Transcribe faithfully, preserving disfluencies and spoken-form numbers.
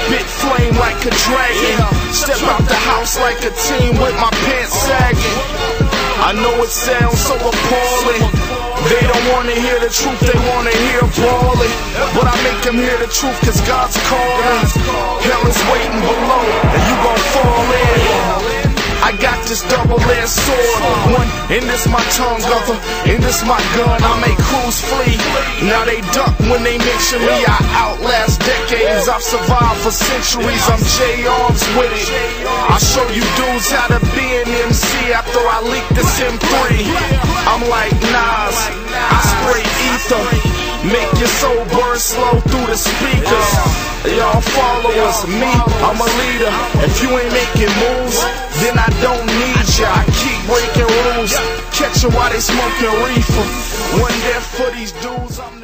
spit flame like a dragon. Step out the house like a team with my pants sagging. I know it sounds so appalling. They don't wanna hear the truth, they wanna hear brawling. But I make them hear the truth cause God's calling. Hell is waiting below and you gon' fall in. I got this double-edged sword. One, and this my tongue, other, and this my gun. I make crews flee. Now they duck when they mention me. I outlast decades, I've survived for centuries. I'm J-Arms with it. I show you dudes how to be an M C after I leak this M three. I'm like Nas, I spray ether, make your soul burn slow through the speakers. Y'all followers, me, I'm a leader. If you ain't making moves, then I don't need ya. I keep breaking rules, catch 'em while they smoking reefer. One death for these dudes, I'm